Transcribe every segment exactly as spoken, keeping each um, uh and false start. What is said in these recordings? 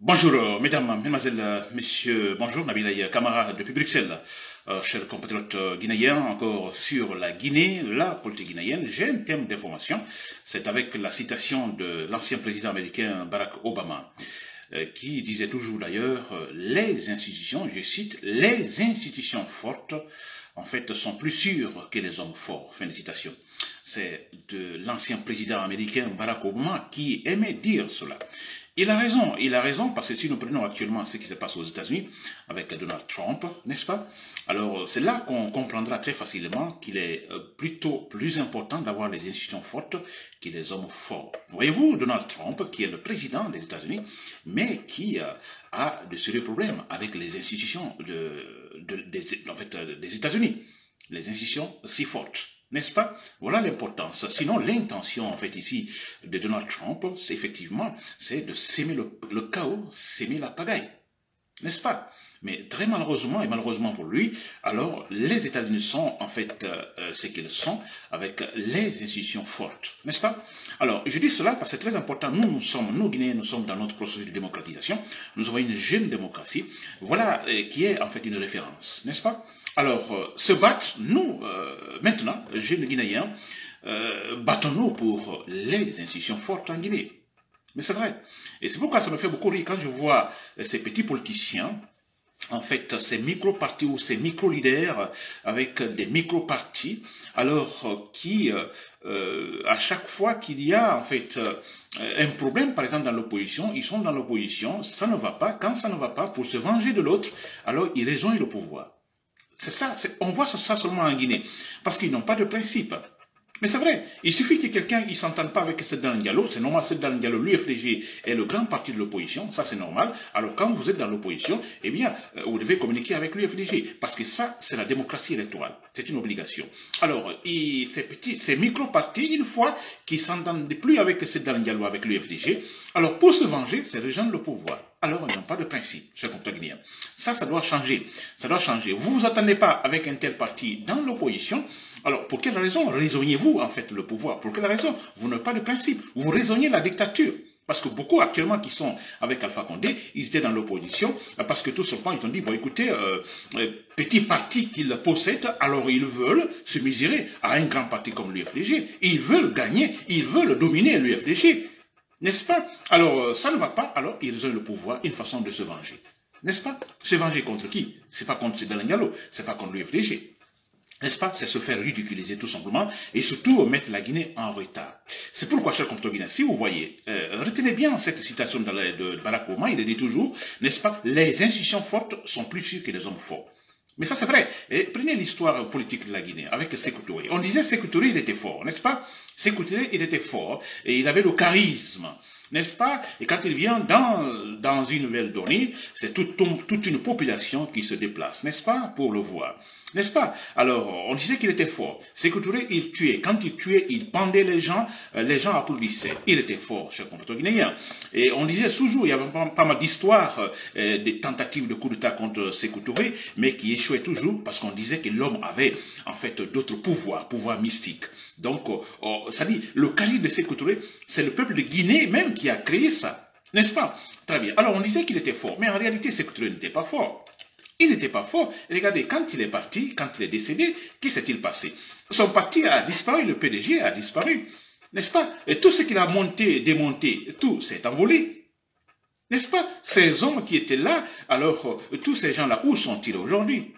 Bonjour, euh, mesdames, mesdemoiselles, euh, messieurs, bonjour, Nabilaï Camara depuis Bruxelles. Euh, chers compatriotes euh, guinéens, encore sur la Guinée, la politique guinéenne, j'ai un thème d'information. C'est avec la citation de l'ancien président américain Barack Obama, euh, qui disait toujours d'ailleurs, euh, les institutions, je cite, les institutions fortes, en fait, sont plus sûres que les hommes forts. Fin de citation. C'est de l'ancien président américain Barack Obama qui aimait dire cela. Il a raison, il a raison, parce que si nous prenons actuellement ce qui se passe aux États-Unis avec Donald Trump, n'est-ce pas? Alors, c'est là qu'on comprendra très facilement qu'il est plutôt plus important d'avoir des institutions fortes que des hommes forts. Voyez-vous, Donald Trump, qui est le président des États-Unis, mais qui euh, a de sérieux problèmes avec les institutions de, de, des, en fait, des États-Unis, les institutions si fortes. N'est-ce pas? Voilà l'importance. Sinon, l'intention, en fait, ici, de Donald Trump, c'est effectivement, c'est de s'aimer le, le chaos, s'aimer la pagaille. N'est-ce pas? Mais très malheureusement, et malheureusement pour lui, alors, les États-Unis sont, en fait, euh, ce qu'ils sont, avec les institutions fortes. N'est-ce pas? Alors, je dis cela parce que c'est très important. Nous, nous sommes, nous, Guinéens, nous sommes dans notre processus de démocratisation. Nous avons une jeune démocratie. Voilà, euh, qui est, en fait, une référence. N'est-ce pas? Alors, euh, se battre, nous, euh, maintenant, jeunes Guinéens, euh, battons-nous pour les institutions fortes en Guinée. Mais c'est vrai. Et c'est pourquoi ça me fait beaucoup rire quand je vois ces petits politiciens, en fait, ces micro-partis ou ces micro-leaders avec des micro-partis, alors qui, euh, à chaque fois qu'il y a, en fait, euh, un problème, par exemple, dans l'opposition, ils sont dans l'opposition, ça ne va pas. Quand ça ne va pas, pour se venger de l'autre, alors ils rejoignent le pouvoir. C'est ça, on voit ça seulement en Guinée, parce qu'ils n'ont pas de principe. Mais c'est vrai, il suffit que quelqu'un ne s'entende pas avec Seydou Diallo, c'est normal, Seydou Diallo, l'U F D G est le grand parti de l'opposition, ça c'est normal. Alors quand vous êtes dans l'opposition, eh bien, vous devez communiquer avec l'U F D G, parce que ça, c'est la démocratie électorale, c'est une obligation. Alors, il, ces petits, ces micro-partis, une fois qu'ils ne s'entendent plus avec Seydou Diallo, avec l'U F D G, alors pour se venger, c'est rejoindre le pouvoir. Alors, ils n'ont pas de principe, chers compatriotes guinéens. Ça, ça doit changer. Ça doit changer. Vous ne vous attendez pas avec un tel parti dans l'opposition. Alors, pour quelle raison raisonnez-vous, en fait, le pouvoir? Pour quelle raison? Vous n'avez pas de principe. Vous raisonnez la dictature. Parce que beaucoup, actuellement, qui sont avec Alpha Condé, ils étaient dans l'opposition, parce que tout simplement, ils ont dit, bon, écoutez, euh, euh, petit parti qu'ils possèdent, alors ils veulent se mesurer à un grand parti comme l'U F D G. Ils veulent gagner, ils veulent dominer l'U F D G. N'est-ce pas? Alors, ça ne va pas, alors ils ont le pouvoir, une façon de se venger. N'est-ce pas? Se venger contre qui? C'est pas contre Seydou Diallo, c'est pas contre l'U F D G. N'est-ce pas? C'est se faire ridiculiser tout simplement, et surtout mettre la Guinée en retard. C'est pourquoi, chers compatriotes guinéens, si vous voyez, euh, retenez bien cette citation de, la, de Barack Obama, il dit toujours, n'est-ce pas? Les institutions fortes sont plus sûres que les hommes forts. Mais ça, c'est vrai. Et prenez l'histoire politique de la Guinée avec Sékou Touré. On disait Sékou Touré, il était fort, n'est-ce pas? Sékou Touré, il était fort et il avait le charisme, n'est-ce pas? Et quand il vient dans, dans une nouvelle donnée, c'est tout, tout, toute une population qui se déplace, n'est-ce pas? Pour le voir. N'est-ce pas? Alors, on disait qu'il était fort. Sékou Touré, il tuait. Quand il tuait, il pendait les gens, les gens applaudissaient. Il était fort, chers compatriotes guinéens. Et on disait toujours, il y avait pas, pas mal d'histoires, euh, des tentatives de coup d'État contre Sékou Touré, mais qui échouaient toujours parce qu'on disait que l'homme avait, en fait, d'autres pouvoirs, pouvoirs mystiques. Donc, oh, oh, ça dit, le calibre de Sékou Touré, c'est le peuple de Guinée même qui a créé ça. N'est-ce pas? Très bien. Alors, on disait qu'il était fort, mais en réalité, Sékou Touré n'était pas fort. Il n'était pas fort. Regardez, quand il est parti, quand il est décédé, qu'est-ce qui s'est-il passé? Son parti a disparu, le P D G a disparu. N'est-ce pas? Et tout ce qu'il a monté, démonté, tout s'est envolé. N'est-ce pas? Ces hommes qui étaient là, alors, tous ces gens-là, où sont-ils aujourd'hui?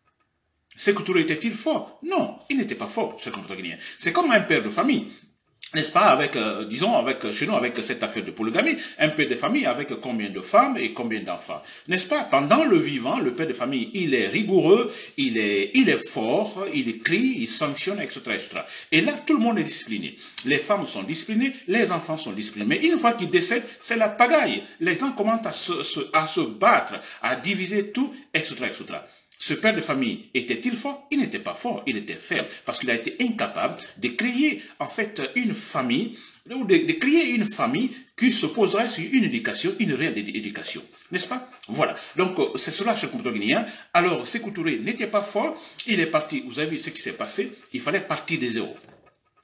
Sékou Touré était-il fort? Non, il n'était pas fort, chers compatriotes guinéens. C'est comme un père de famille. N'est-ce pas, avec, euh, disons, avec, chez nous, avec cette affaire de polygamie, un père de famille avec combien de femmes et combien d'enfants. N'est-ce pas? Pendant le vivant, le père de famille, il est rigoureux, il est, il est fort, il crie, il sanctionne, et cetera, et cetera. Et là, tout le monde est discipliné. Les femmes sont disciplinées, les enfants sont disciplinés. Mais une fois qu'ils décèdent, c'est la pagaille. Les gens commencent à se, se, à se battre, à diviser tout, et cetera, et cetera. Ce père de famille était-il fort? Il n'était pas fort, il était faible, parce qu'il a été incapable de créer, en fait, une famille, ou de, de créer une famille qui se poserait sur une éducation, une réelle éducation. N'est-ce pas? Voilà. Donc, c'est cela, chez le guinéen. Alors, Sékou Touré n'était pas fort, il est parti, vous avez vu ce qui s'est passé, il fallait partir de zéro.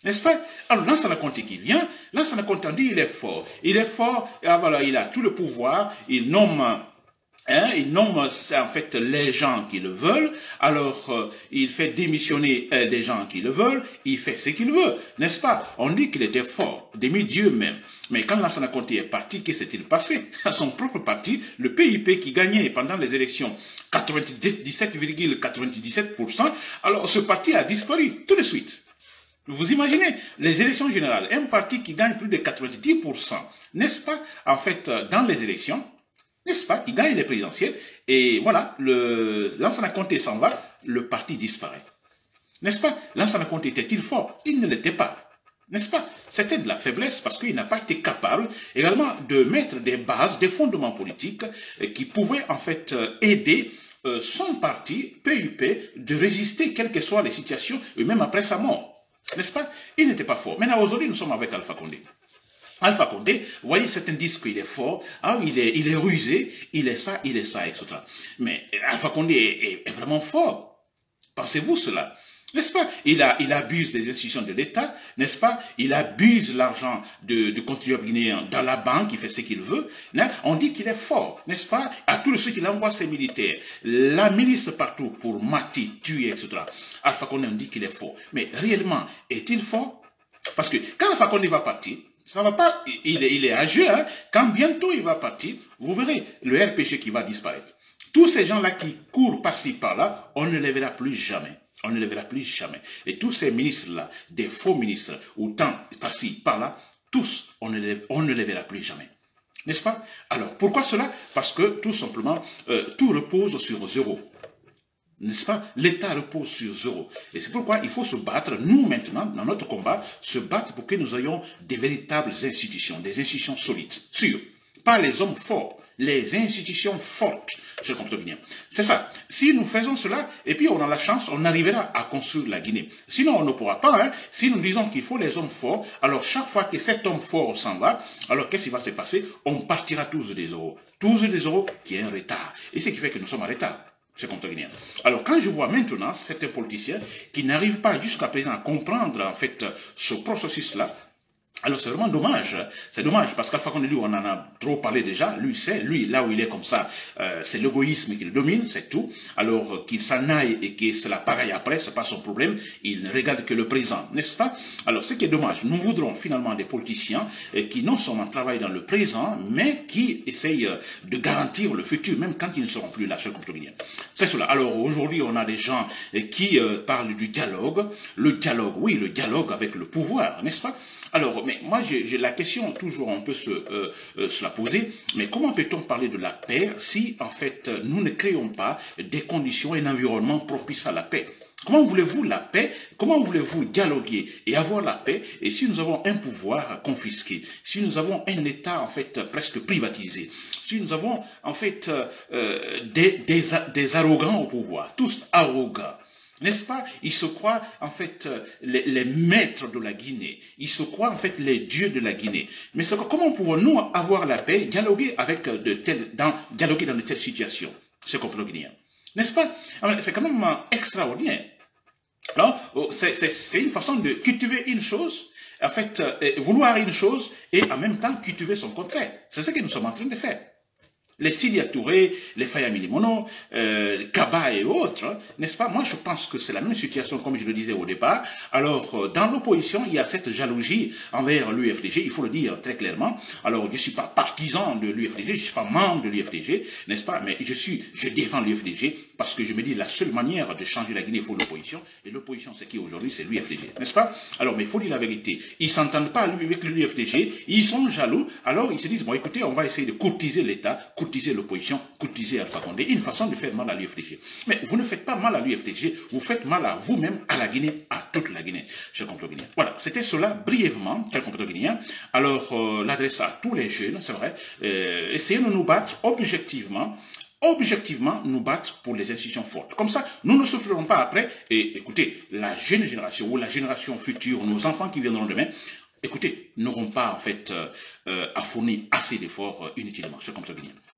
N'est-ce pas? Alors, Lansana Conté qui vient, Lansana Conté dit il est fort. Il est fort, et voilà, il a tout le pouvoir, il nomme... Hein, il nomme en fait les gens qui le veulent, alors euh, il fait démissionner euh, des gens qui le veulent, il fait ce qu'il veut, n'est-ce pas? On dit qu'il était fort, demi-dieu même. Mais quand Lansana Conté est parti, qu'est-ce qui s'est passé? À son propre parti, le P I P qui gagnait pendant les élections quatre-vingt-dix-sept virgule quatre-vingt-dix-sept pour cent, alors ce parti a disparu tout de suite. Vous imaginez, les élections générales, un parti qui gagne plus de quatre-vingt-dix pour cent, n'est-ce pas, en fait, dans les élections, n'est-ce pas, qui gagne les présidentielles, et voilà, le Lansana Conté s'en va, le parti disparaît. N'est-ce pas? Lansana Conté était-il fort? Il ne l'était pas. N'est-ce pas? C'était de la faiblesse parce qu'il n'a pas été capable également de mettre des bases, des fondements politiques qui pouvaient en fait aider son parti, P U P, de résister quelles que soient les situations, et même après sa mort. N'est-ce pas? Il n'était pas fort. Maintenant, aujourd'hui, nous sommes avec Alpha Condé. Alpha Condé, vous voyez, certains disent qu'il est fort, ah, il est, il est rusé, il est ça, il est ça, et cetera. Mais Alpha Condé est, est, est vraiment fort. Pensez-vous cela? N'est-ce pas? Il, a, il abuse des institutions de l'État, n'est-ce pas? Il abuse l'argent du contribuable guinéen dans la banque, il fait ce qu'il veut. On dit qu'il est fort, n'est-ce pas? À tous ceux qui envoie ses militaires, la milice partout pour mater, tuer, et cetera. Alpha Condé, on dit qu'il est fort. Mais réellement, est-il fort? Parce que quand Alpha Condé va partir, ça va pas, il est, il est âgé, hein? Quand bientôt il va partir, vous verrez le R P G qui va disparaître. Tous ces gens-là qui courent par-ci, par-là, on ne les verra plus jamais. On ne les verra plus jamais. Et tous ces ministres-là, des faux ministres, autant par-ci, par-là, tous, on ne, les, on ne les verra plus jamais. N'est-ce pas? Alors, pourquoi cela? Parce que, tout simplement, euh, tout repose sur zéro. N'est-ce pas? L'État repose sur zéro. Et c'est pourquoi il faut se battre, nous maintenant, dans notre combat, se battre pour que nous ayons des véritables institutions, des institutions solides, sûres. Pas les hommes forts, les institutions fortes, je comprends bien. C'est ça. Si nous faisons cela, et puis on a la chance, on arrivera à construire la Guinée. Sinon, on ne pourra pas. Hein. Si nous disons qu'il faut les hommes forts, alors chaque fois que cet homme fort s'en va, alors qu'est-ce qui va se passer? On partira tous des euros. Tous des euros qui est un retard. Et ce qui fait que nous sommes en retard. C'est comme guinéen. Alors, quand je vois maintenant certains politiciens qui n'arrivent pas jusqu'à présent à comprendre, en fait, ce processus-là, alors c'est vraiment dommage. C'est dommage parce qu'Alpha Condé, lui, on en a trop parlé déjà. Lui, c'est, lui, là où il est comme ça, euh, c'est l'égoïsme qui le domine, c'est tout. Alors, euh, qu'il s'en aille et que c'est la pareille après, c'est pas son problème. Il ne regarde que le présent, n'est-ce pas? Alors, ce qui est dommage, nous voudrons finalement des politiciens euh, qui non seulement travaillent dans le présent, mais qui essayent euh, de garantir le futur, même quand ils ne seront plus là, chers compatriotes. C'est cela. Alors, aujourd'hui, on a des gens euh, qui euh, parlent du dialogue. Le dialogue, oui, le dialogue avec le pouvoir, n'est-ce pas? Alors, mais moi, j'ai la question, toujours on peut se, euh, euh, se la poser, mais comment peut-on parler de la paix si, en fait, nous ne créons pas des conditions et un environnement propice à la paix? Comment voulez-vous la paix? Comment voulez-vous dialoguer et avoir la paix? Et si nous avons un pouvoir confisqué, si nous avons un État, en fait, presque privatisé, si nous avons, en fait, euh, des, des, des arrogants au pouvoir, tous arrogants, n'est-ce pas? Ils se croient, en fait, les, les maîtres de la Guinée. Ils se croient, en fait, les dieux de la Guinée. Mais comment pouvons-nous avoir la paix, dialoguer avec de telles, dans, dialoguer dans de telles situations? C'est comme le Guinéen. N'est-ce pas? C'est quand même extraordinaire. Alors, c'est une façon de cultiver une chose, en fait, vouloir une chose, et en même temps cultiver son contraire. C'est ce que nous sommes en train de faire. Les Sidia Touré, les Faya Milimono, euh, Kaba et autres, n'est-ce pas? Moi, je pense que c'est la même situation, comme je le disais au départ. Alors, dans l'opposition, il y a cette jalousie envers l'U F D G, il faut le dire très clairement. Alors, je ne suis pas partisan de l'U F D G, je ne suis pas membre de l'U F D G, n'est-ce pas? Mais je suis, je défends l'U F D G parce que je me dis la seule manière de changer la Guinée, il faut l'opposition. Et l'opposition, c'est qui aujourd'hui? C'est l'U F D G, n'est-ce pas? Alors, mais il faut dire la vérité. Ils ne s'entendent pas avec l'U F D G, ils sont jaloux. Alors, ils se disent, bon, écoutez, on va essayer de courtiser l'État, courtiser l'opposition, courtiser Alpha Condé, une façon de faire mal à l'U F D G. Mais vous ne faites pas mal à l'U F D G, vous faites mal à vous-même, à la Guinée, à toute la Guinée, chers compatriotes guinéens. Voilà, c'était cela brièvement, chers compatriotes guinéens. Alors, euh, l'adresse à tous les jeunes, c'est vrai, euh, essayez de nous battre objectivement, objectivement nous battre pour les institutions fortes. Comme ça, nous ne souffrirons pas après. Et écoutez, la jeune génération ou la génération future, nos enfants qui viendront demain, écoutez, n'auront pas en fait euh, euh, à fournir assez d'efforts euh, inutilement. Je comprends bien.